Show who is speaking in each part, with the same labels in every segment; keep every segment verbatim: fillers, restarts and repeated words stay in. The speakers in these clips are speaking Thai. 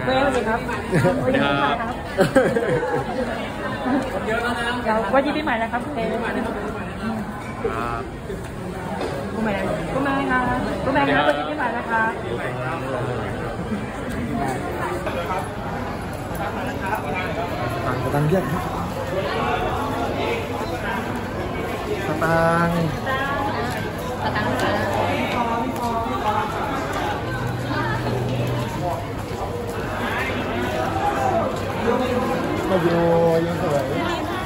Speaker 1: เว้ยเลยครับวันนี้ปีใหม่ครับเดี๋ยววันนี้ปีใหม่นะครับเต้กูแมงกูแมงครับกูแมงครับวันนี้ปีใหม่นะครับ
Speaker 2: ต่างกันเยอะครับสตางค์สตางค์มาโยยังสวย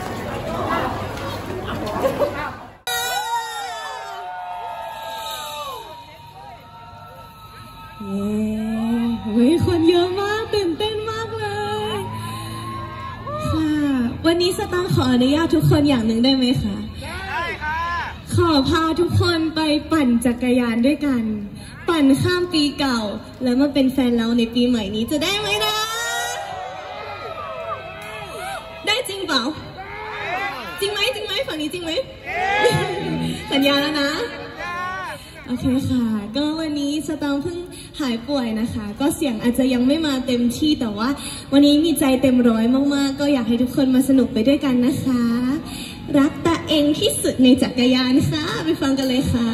Speaker 3: เฮ้ยคนเยอะมากตื่นเต้นมากเลยค่ะวันนี้สตางค์ขออนุญาตทุกคนอย่างหนึ่งได้ไหมคะได้ค่ะขอพาทุกคนไปปั่นจักรยานด้วยกันปั่นข้ามปีเก่าแล้วมาเป็นแฟนเราในปีใหม่นี้จะได้ไหมนะได้จริงเปล่าจริงไหมจริงไหมฝั่งนี้จริงไหมสัญญาแล้วนะโอเคค่ะก็วันนี้สตางค์เพิ่งหายป่วยนะคะก็เสียงอาจจะยังไม่มาเต็มที่แต่ว่าวันนี้มีใจเต็มร้อยมากๆก็อยากให้ทุกคนมาสนุกไปด้วยกันนะคะรักตาเองที่สุดในจักรยานค่ะไปฟังกันเลยค่ะ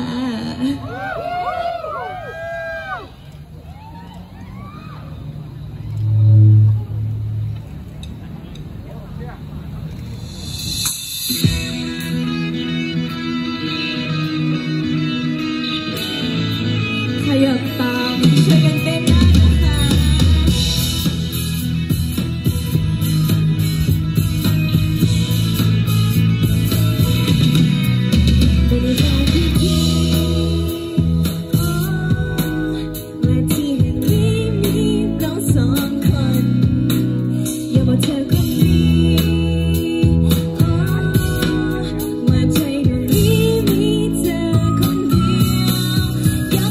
Speaker 3: อยากตามช่วยกันเต้นได้นะคะบรรยากาศที่ดีและที่แห่งนี้มีเราสองคนอย่าบอกเธอคนนี้ว่าใจดวงนี้มีเธอคนเดียว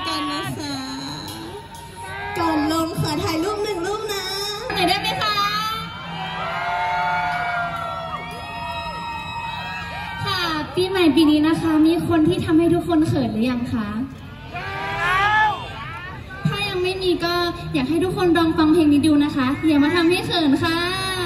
Speaker 3: กันนะคะก่อนลงขอถ่ายรูปหนึ่งรูปนะไหนได้ไหมคะ
Speaker 4: ค่ะปีใหม่ปีนี้นะคะมีคนที่ทำให้ทุกคนเขินหรือยังคะถ้ายังไม่มีก็อยากให้ทุกคนลองฟังเพลงนี้ดูนะคะอย่ามาทำให้เขินค่ะ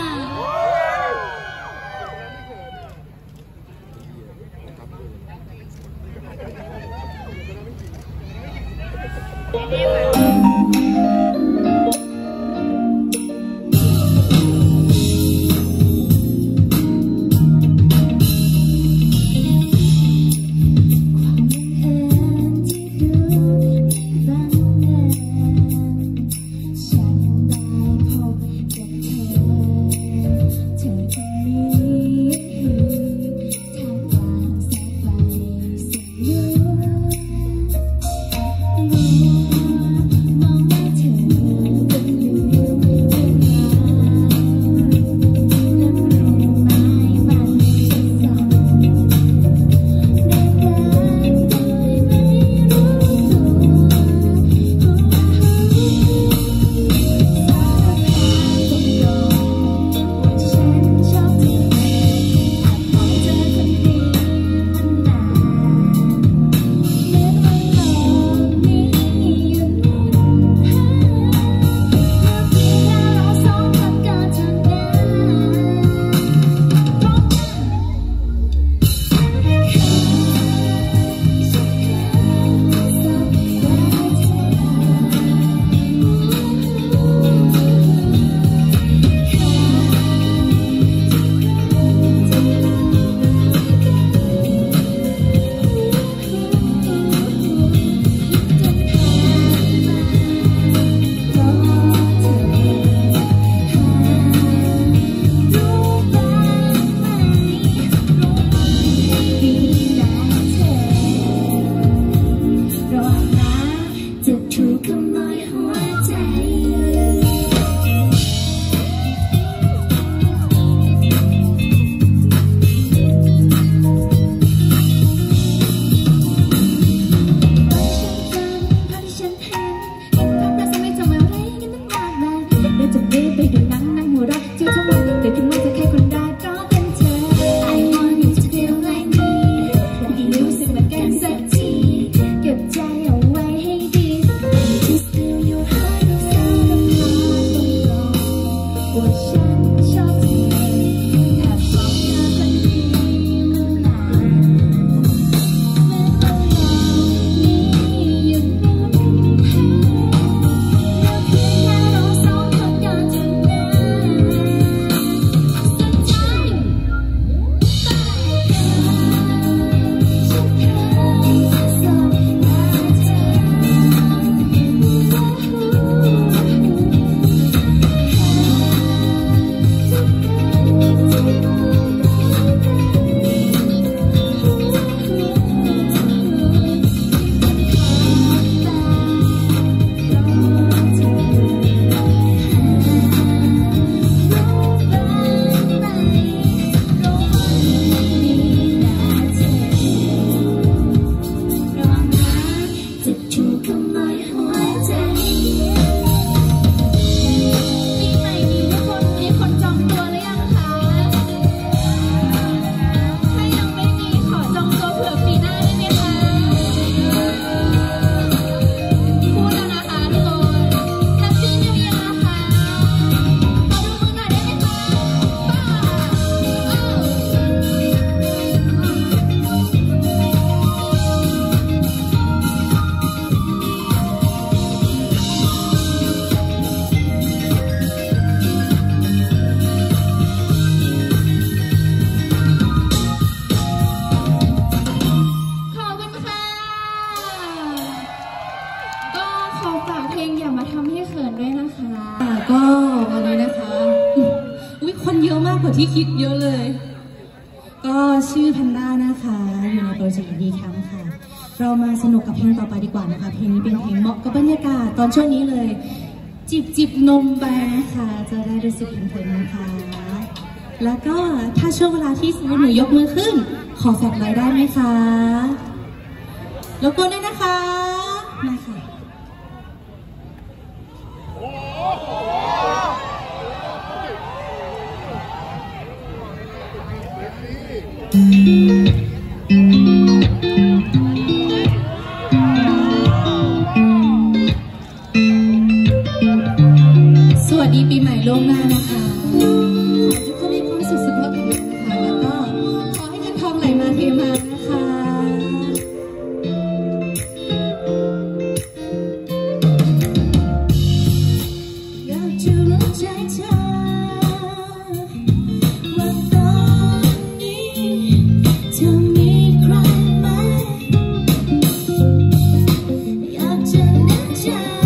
Speaker 3: ที่คิดเยอะเลยก็ชื่อแพนด้านะคะอยู่ในโปรเจกต์ดีแคมป์ค่ะเรามาสนุกกับเพลงต่อไปดีกว่านะคะเพลงนี้เป็นเพลงเหมาะกับบรรยากาศตอนช่วงนี้เลยจิบจิบนมไปนะคะจะได้รู้สึกเพลินๆนะคะแล้วก็ถ้าช่วงเวลาที่สมมติหนูยกมือขึ้นขอแฟลชไลท์ได้ไหมคะรบกวนด้วยนะคะมาค่ะ
Speaker 4: ล่วงหน้านะคะขอให้ทุกคนมีความสุขสุขภาพแข็งแรงนะคะแล้วก็ขอให้เงินทองไหลมาเทมานะคะอยากจะรู้ใจเธอว่าตอนนี้เธอมีใครไหมอยากจะแน่ใจ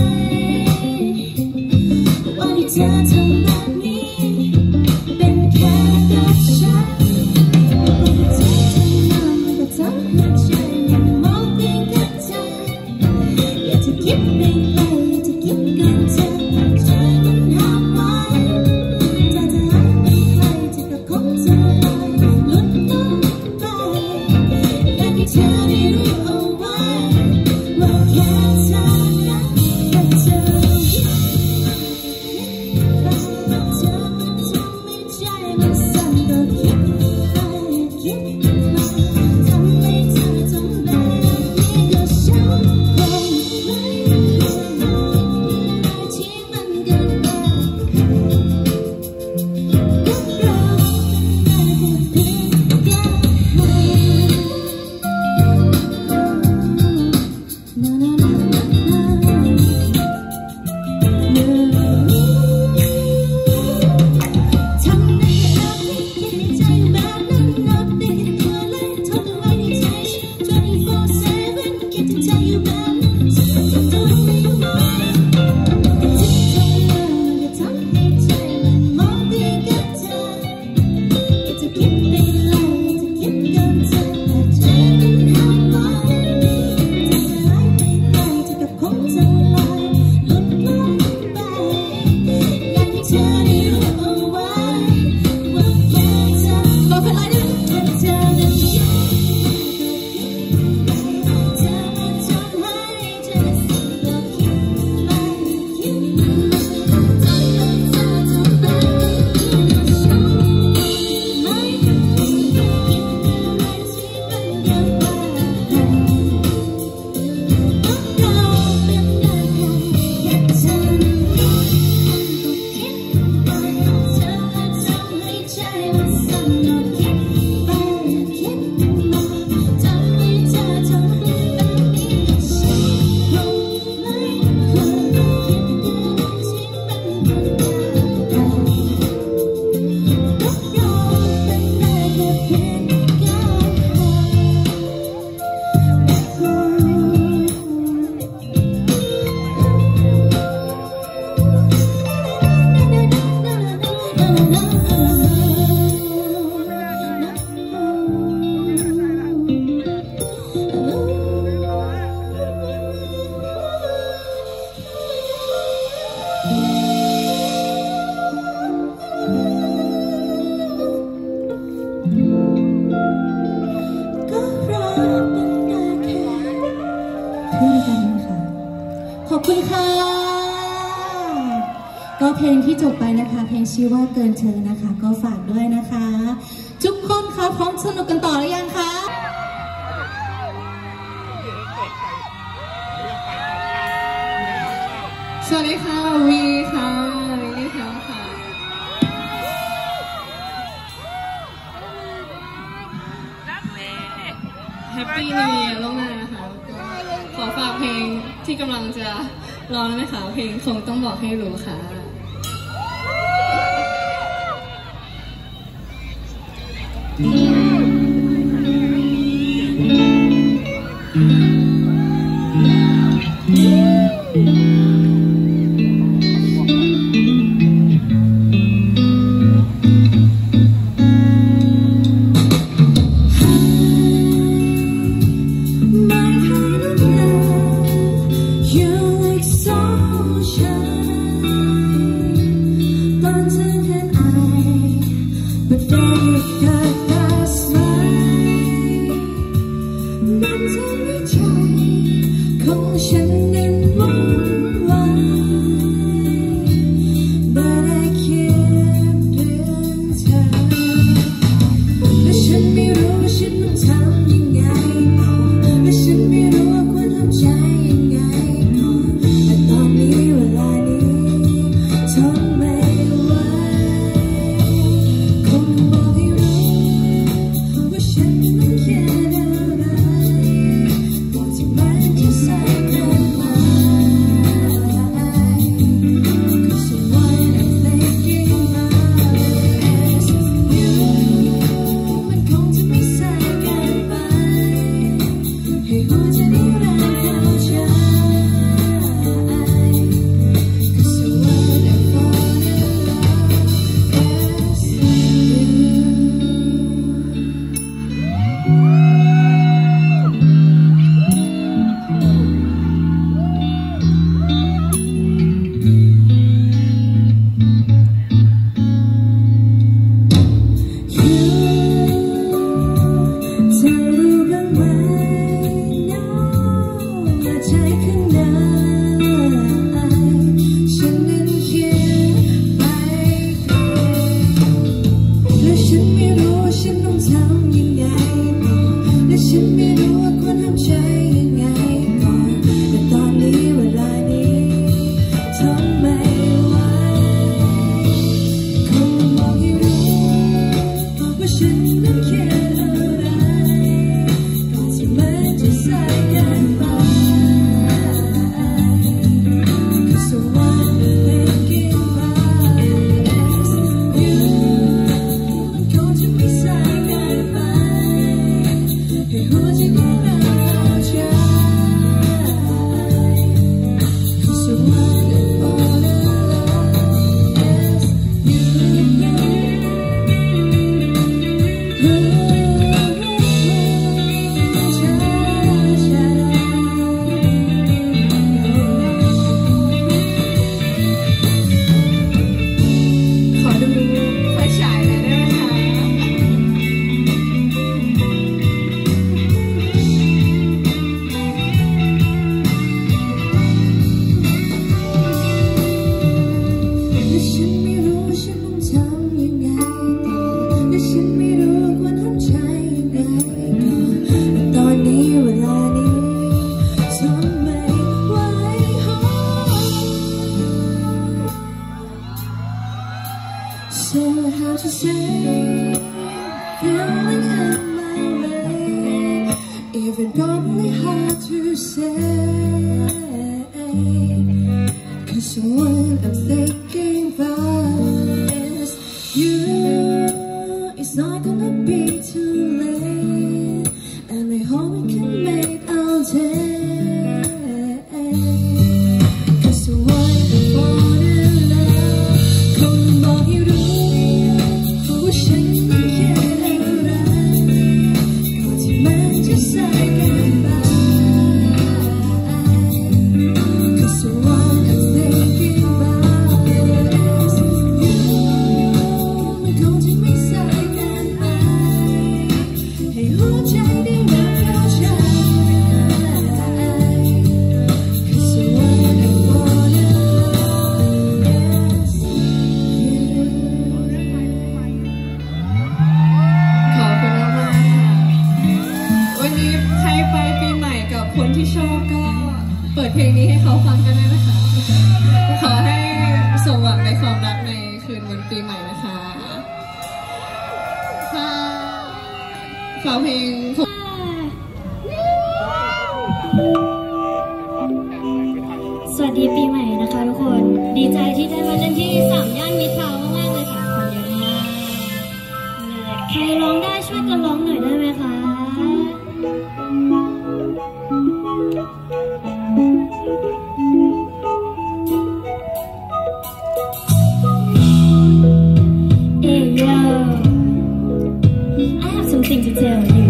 Speaker 4: ว่าที่เธอทำแบบนี้เป็นแค่กับฉันว่าที่เธอทำมันก็ทำให้ใจมันมองเพียงแค่เธออยากจะคิดไปไกลอยากจะคิดเกินเธอใจมันห้ามไว้ใจจะหายไปไกลเธอก็คงจะลอยหลุดลงไปอยากให้เธอได้รู้เอาไว้ว่าแค่เธอนั้นเป็นเธอขอบคุณค่ะก็เพลงที่จบไปนะคะเพลงชื่อว่าเกินเธอนะคะก็ฝากด้วยนะคะทุกคนคะพร้อมสนุกกันต่อหรือยังคะสวัสดีค่ะวีค่ะวีค่ะค่ะแฮปปี้นิวเยียร์ล่วงหน้านะคะขอฝากเพลงที่กำลังจะร้องนะคะเพลงคงต้องบอกให้รู้ค่ะBut then you got how to say feeling in my way. Even probably hard to say, 'cause the one I'm thinking about is you. It's not gonna be too late, and I hope we can make our day. 'Cause the one I fall in love คงบอกให้รู้ว่าฉันต้องคิดอะไรก่อนที่มันจะสายเกินไป 'Cause the one I'm thinking about is you. มันคงจะไม่สายเกินไปให้หัวใจได้รับเข้าใจ 'Cause the one I fall in love is you.
Speaker 3: ขอบคุณมากๆค่ะวันนี้ใครไปปีใหม่กับคนที่ชอบก็เปิดเพลงนี้ให้เขาฟังกันด้วยนะคะ ขอให้สมหวังในความรักในคืนวันปีใหม่นะคะค่ะฝากเพลง
Speaker 4: สวัสดีปีใหม่นะคะทุกคน ดีใจที่ได้มาเล่นที่สามย่านมิตรทาวน์มากๆเลยค่ะคนเยอะมากใครร้องได้ช่วยกันร้องหน่อยได้ไหมคะ Hey yo, I have something to tell you.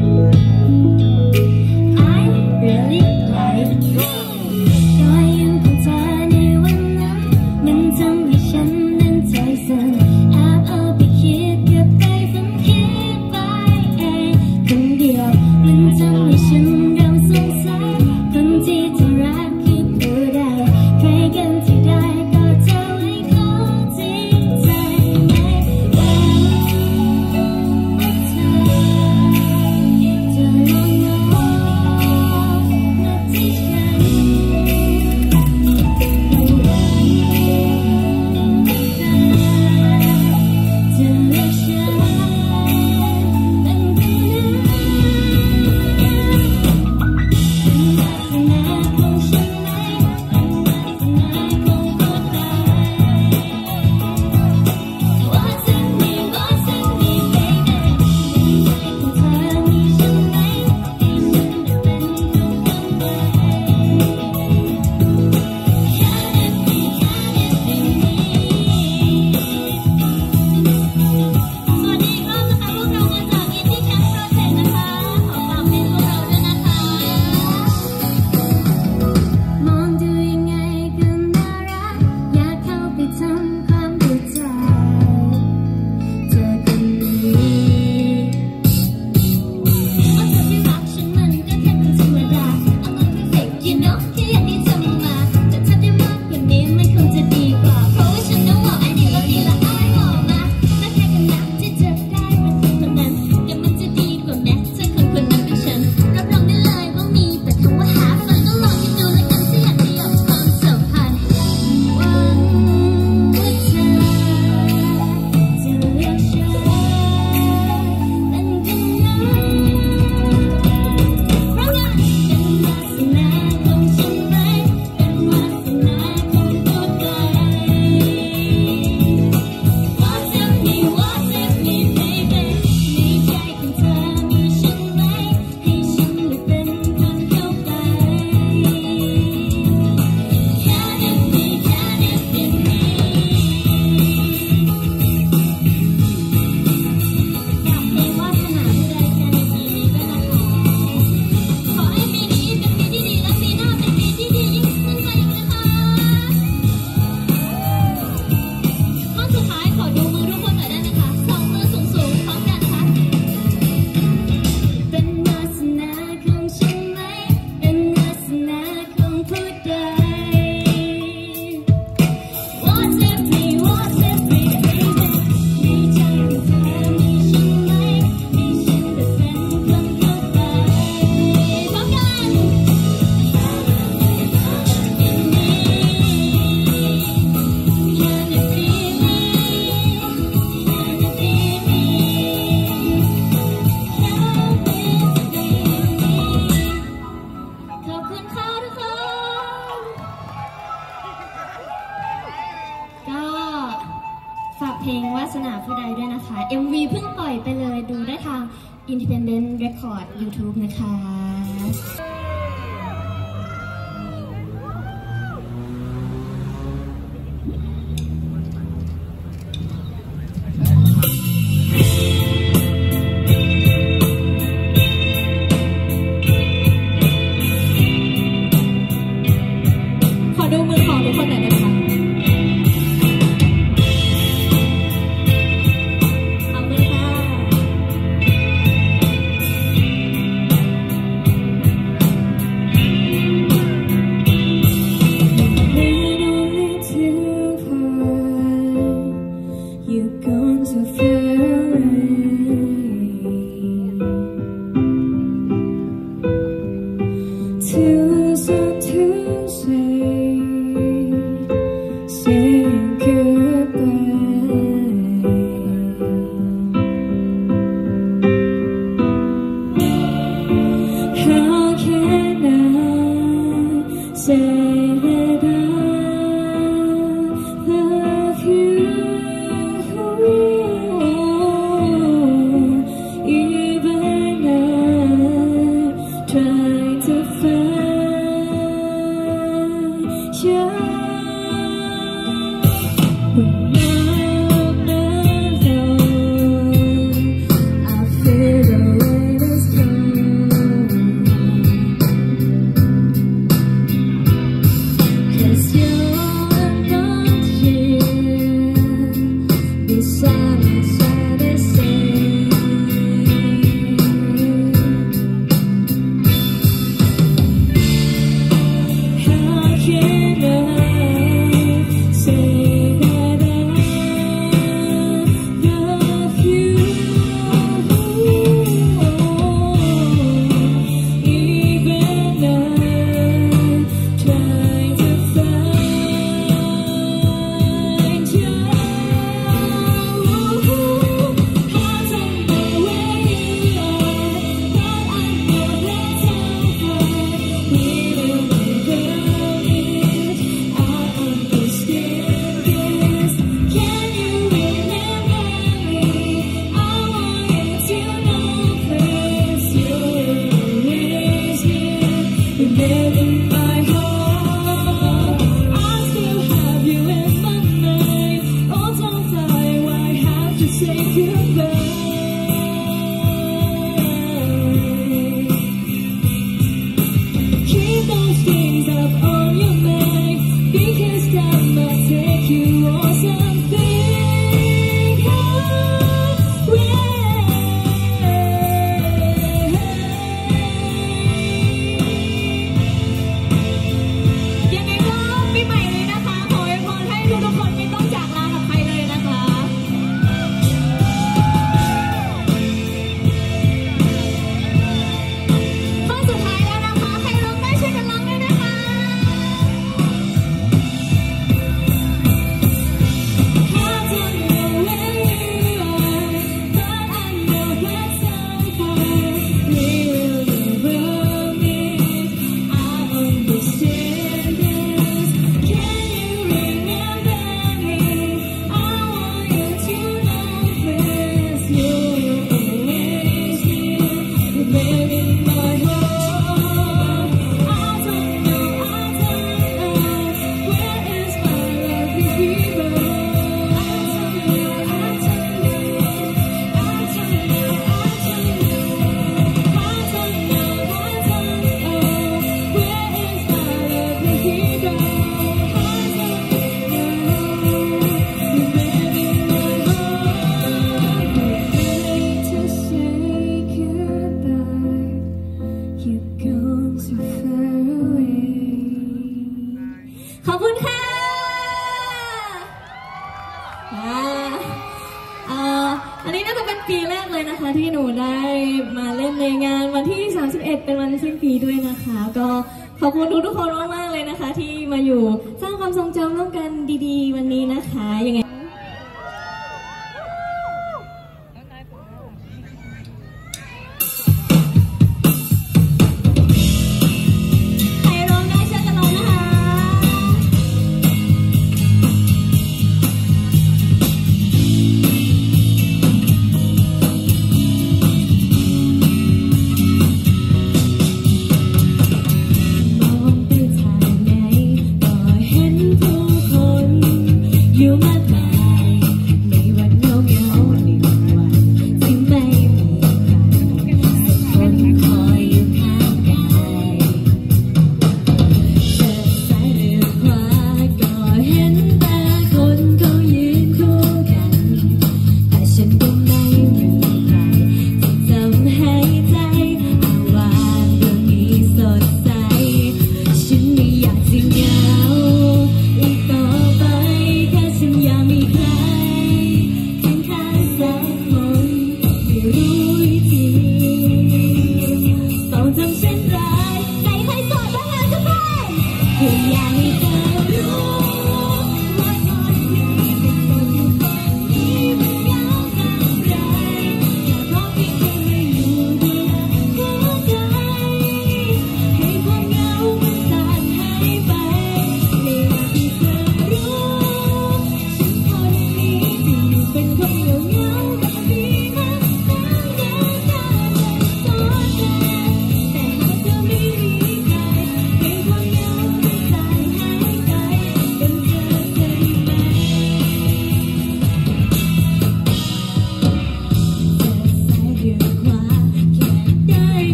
Speaker 4: I really like you. รอยยิ้มของเธอในวันนั้นมันทำให้ฉันนั้นใจสั่นแอบเอาไปคิดเก็บไปฝันคิดไปเองคนเดียวมันทำให้ฉันเริ่มสงสัยสนาผู้ใดด้วยนะคะ เอ็ม วี เพิ่งปล่อยไปเลยดูได้ทาง Independent Record YouTube นะคะ
Speaker 3: ดูมือของทุกคนหน่อยได้ไหมคะขอบคุณค่ะขอบคุณค่ะอันนี้น่าจะเป็นปีแรกเลยนะคะที่หนูได้มาเล่นในงานวันที่สามสิบเอ็ดเป็นวันสิ้นปีด้วยนะคะก็ขอบคุณทุกคนมากๆเลยนะคะที่มาอยู่สร้างความทรงจำร่วมกันดีๆวันนี้นะคะยังไง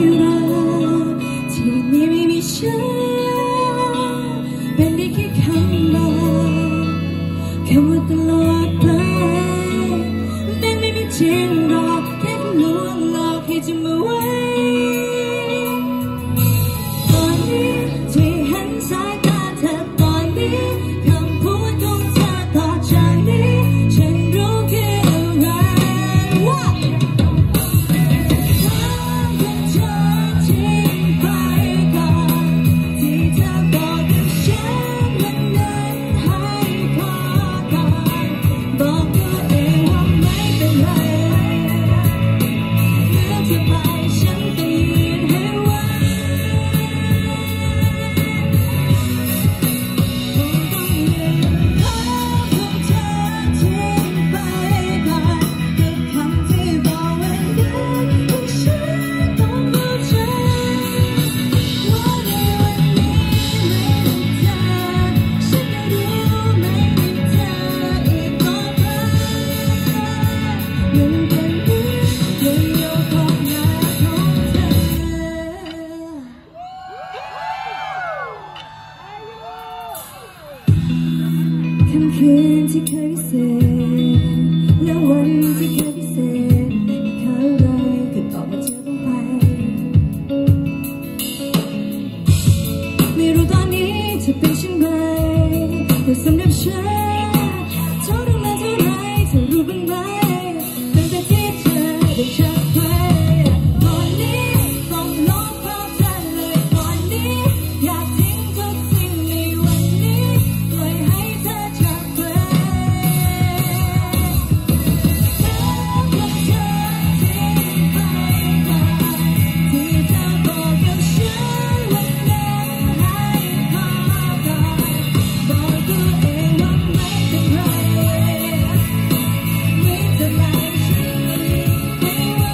Speaker 3: รอที่วันนี้ไม่มีฉันเป็นได้แค่คำบอกคำว่าตลอดไปมันไม่มีจริงหรอกแค่ลวงหลอกให้จำเอาไว้ตอนนี้ที่เห็นสายตาเธอตอนนี้คำพูดของเธอต่อจากนี้ฉันรู้แค่อะไรว่าค่ำคืนที่เคยพิเศษและวันที่เคยพิเศษเขาเลยเกิดออกมาเจอต้องไปไม่รู้ตอนนี้จะเป็นเช่นไรแต่สำหรับฉันเท่านั้นเท่าไรเธอรู้บ้างไหมตั้งแต่ที่เธอได้จากไปตอนนี้ต้องลบภาพเธอเลยตอนนี้อยากทิ้งทุกสิ่งในวันนี้ปล่อยให้เธอจากไปที่เธอบอกกับฉันวันนั้นให้พอก่อนบอกตัวเองว่าไม่เป็นไรไม่เป็นไรฉันไม่ไหว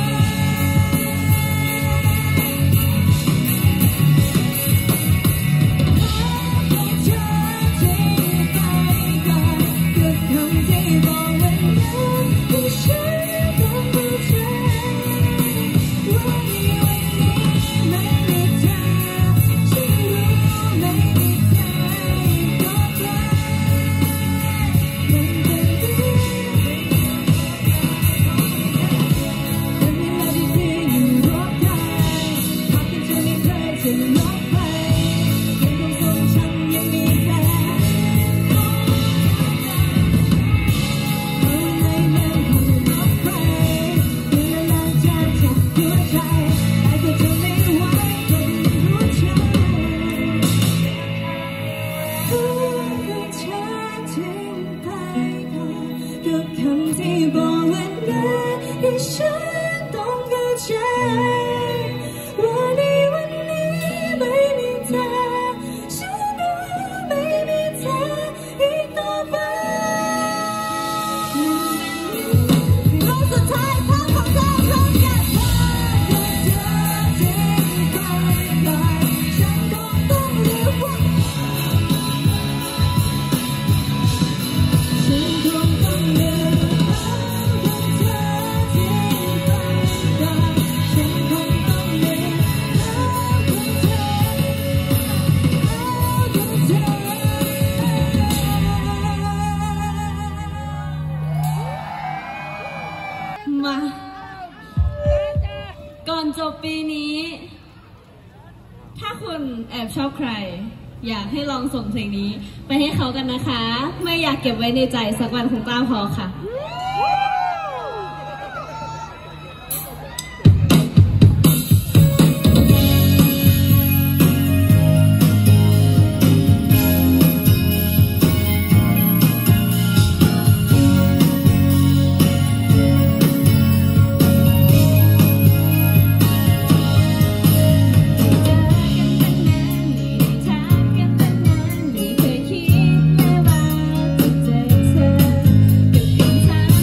Speaker 3: ฉันต้องเข้าใจว่าในวันนี้ไม่มีเธอฉันรู้ไม่มีเธออีกต่อไปรอบสุดท้ายภาพของเราพร้อมกันว่าเธอทิ้งไปก่อนฉันคงต้องเลือกว่าฉันคงต้องเลือกมาก่อนจบปีนี้ถ้าคุณแอบชอบใครอยากให้ลองส่งเพลงนี้ไปให้เขากันนะคะไม่อยากเก็บไว้ในใจสักวันคงตามพอค่ะถ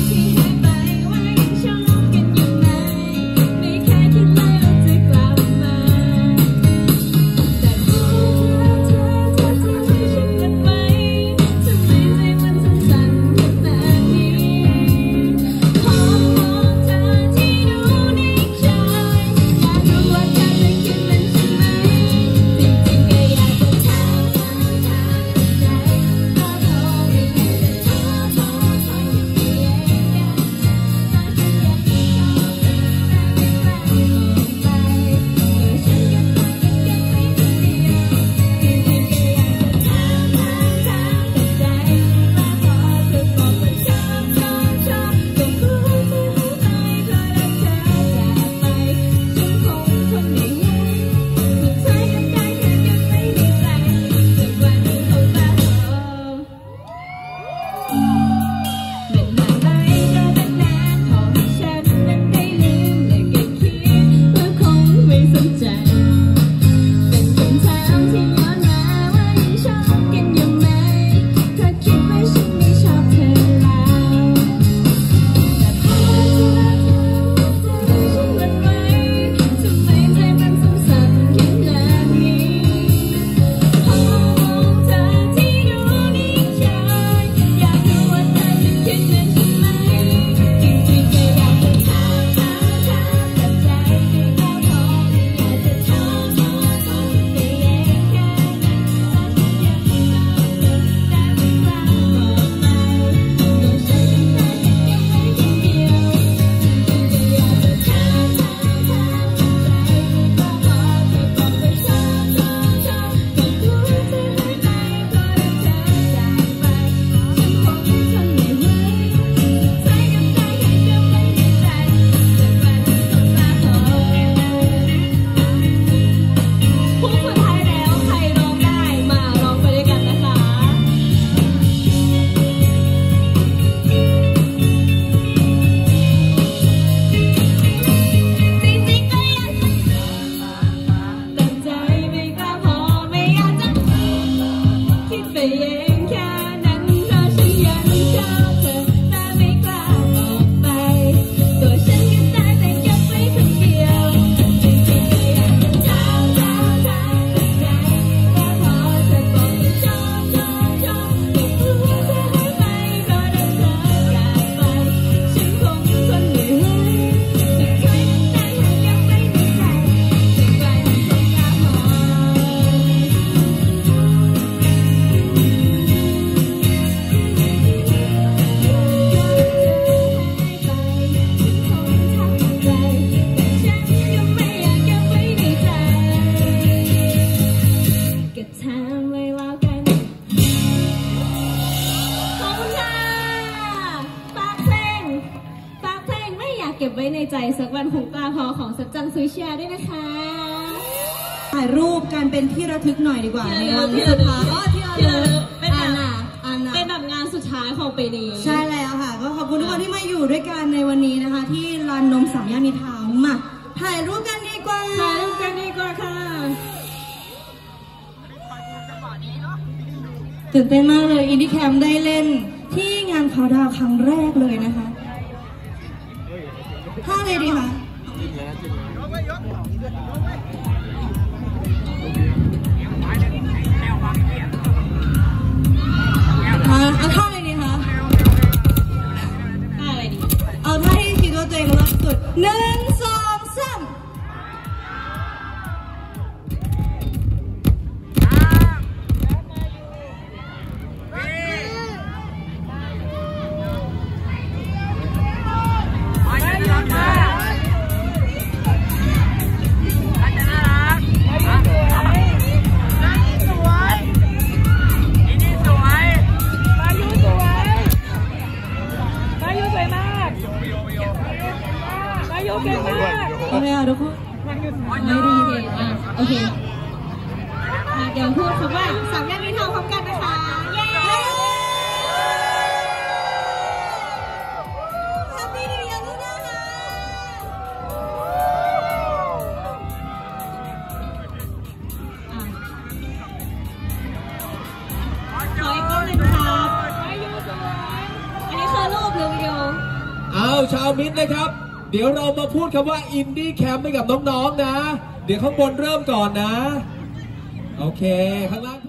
Speaker 3: แชร์ด้วยนะคะ
Speaker 5: ถ่ายรูปกันเป็นที่ระทึกหน่อยดีกว่าในวันนี้สุดท้ายอ๋อที่ระลึกเป็นอานาอานา
Speaker 3: เป็นแบบงานสุดท้ายของปีนี้
Speaker 5: ใช่แล้วค่ะก็ขอบคุณทุกคนที่มาอยู่ด้วยกันในวันนี้นะคะที่ลานนมสามย่านมิตรทาวน์มาถ่ายรูปกันดีกว่า
Speaker 3: ถ่ายรูปกันดีกว่าค่ะ
Speaker 5: ตื่นเต้นมากเลยอินดี้แคมป์ได้เล่นที่งานเขาดาวครั้งแรกเลยนะคะท่าอะไรดีคะเอาท่าอะไรดีคะ
Speaker 3: ท่าอะไรดี
Speaker 5: เอาท่าที่คิดว่าตัวเองเลิศสุดหนึ่งสองสาม
Speaker 1: โอเคค่ะทุกคน
Speaker 5: ไม่ได้ยิน
Speaker 3: อ่ะโอเคเดี๋ยวพูดคำว่าสามย่านมิตรทาวน์พร้อมกันนะคะเย้
Speaker 5: แฮปปี้นิวเยียร์ทุกท่านค่ะ
Speaker 3: ขออีกกล้องหนึ่งครับอันนี้คือรูปหรือวิดีโอ
Speaker 2: เอาชาวมิตรนะครับเดี๋ยวเรามาพูดคำว่าอินดี้แคมป์ให้กับน้องๆนะเดี๋ยวข้างบนเริ่มก่อนนะโอเคข้างล่าง